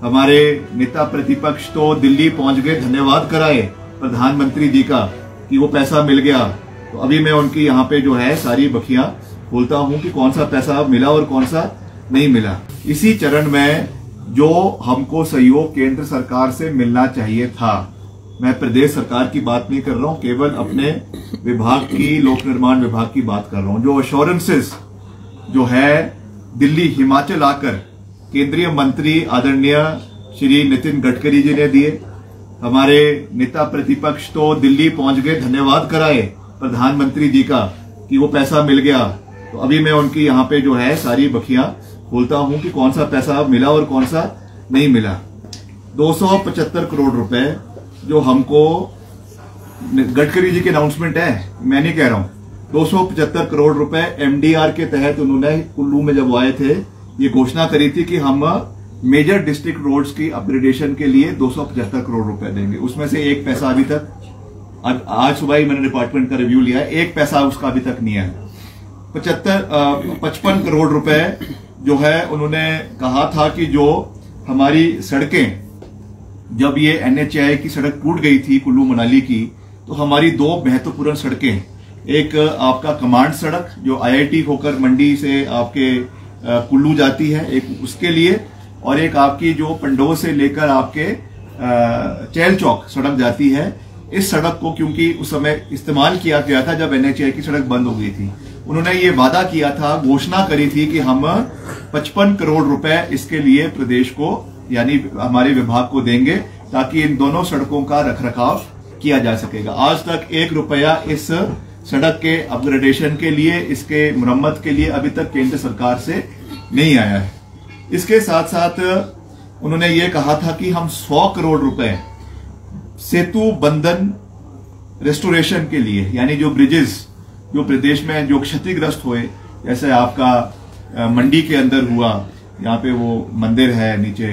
हमारे नेता प्रतिपक्ष तो दिल्ली पहुंच गए, धन्यवाद कराए प्रधानमंत्री जी का कि वो पैसा मिल गया। तो अभी मैं उनकी यहाँ पे जो है सारी बखियां बोलता हूं कि कौन सा पैसा मिला और कौन सा नहीं मिला। इसी चरण में जो हमको सहयोग केंद्र सरकार से मिलना चाहिए था, मैं प्रदेश सरकार की बात नहीं कर रहा हूं, केवल अपने विभाग की, लोक निर्माण विभाग की बात कर रहा हूं। जो अश्योरेंसेस जो है दिल्ली हिमाचल आकर केंद्रीय मंत्री आदरणीय श्री नितिन गडकरी जी ने दिए, हमारे नेता प्रतिपक्ष तो दिल्ली पहुंच गए, धन्यवाद कराए प्रधानमंत्री जी का कि वो पैसा मिल गया। तो अभी मैं उनकी यहाँ पे जो है सारी बखियां बोलता हूं कि कौन सा पैसा मिला और कौन सा नहीं मिला। 275 करोड़ रुपए जो हमको, गडकरी जी की अनाउंसमेंट है, मैं नहीं कह रहा हूं, 275 करोड़ रुपए एमडीआर के तहत उन्होंने कुल्लू में जब आए थे ये घोषणा करी थी कि हम मेजर डिस्ट्रिक्ट रोड्स की अपग्रेडेशन के लिए 275 करोड़ रुपए देंगे। उसमें से एक पैसा अभी तक, आज सुबह ही मैंने डिपार्टमेंट का रिव्यू लिया है, एक पैसा उसका अभी तक नहीं है। 55 करोड़ रुपए जो है उन्होंने कहा था कि जो हमारी सड़कें, जब ये एनएचएआई की सड़क टूट गई थी कुल्लू मनाली की, तो हमारी दो महत्वपूर्ण सड़कें, एक आपका कमांड सड़क जो आईआईटी होकर मंडी से आपके कुल्लू जाती है, एक उसके लिए, और एक आपकी जो पंडोह से लेकर आपके चैल चौक सड़क जाती है। इस सड़क को क्योंकि उस समय इस्तेमाल किया गया था जब एनएचएआई की सड़क बंद हो गई थी, उन्होंने ये वादा किया था, घोषणा करी थी कि हम 55 करोड़ रुपए इसके लिए प्रदेश को यानी हमारे विभाग को देंगे ताकि इन दोनों सड़कों का रखरखाव किया जा सकेगा। आज तक 1 रुपया इस सड़क के अपग्रेडेशन के लिए, इसके मुरम्मत के लिए अभी तक केंद्र सरकार से नहीं आया है। इसके साथ साथ उन्होंने ये कहा था कि हम 100 करोड़ रुपए सेतु बंधन रेस्टोरेशन के लिए, यानी जो ब्रिजेस जो प्रदेश में जो क्षतिग्रस्त हुए, जैसे आपका मंडी के अंदर हुआ, यहाँ पे वो मंदिर है नीचे,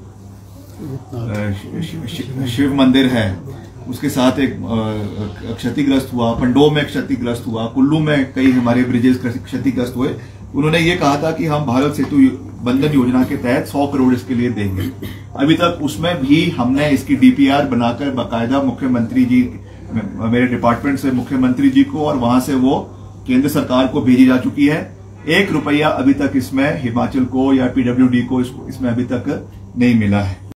शिव मंदिर है, उसके साथ एक क्षतिग्रस्त हुआ, पंडोह में क्षतिग्रस्त हुआ, कुल्लू में कई हमारे ब्रिजेस क्षतिग्रस्त हुए। उन्होंने ये कहा था कि हम भारत सेतु बंधन योजना के तहत 100 करोड़ इसके लिए देंगे। अभी तक उसमें भी हमने इसकी डीपीआर बनाकर बाकायदा मुख्यमंत्री जी, मेरे डिपार्टमेंट से मुख्यमंत्री जी को, और वहां से वो केंद्र सरकार को भेजी जा चुकी है। 1 रुपया अभी तक इसमें हिमाचल को या पीडब्ल्यूडी को इसमें अभी तक नहीं मिला है।